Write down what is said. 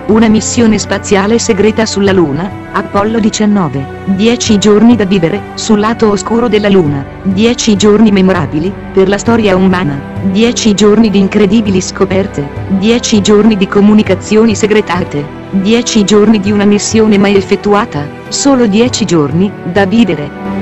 Una missione spaziale segreta sulla Luna, Apollo 19, 10 giorni da vivere, sul lato oscuro della Luna, 10 giorni memorabili, per la storia umana, 10 giorni di incredibili scoperte, 10 giorni di comunicazioni segretate, 10 giorni di una missione mai effettuata, solo 10 giorni, da vivere.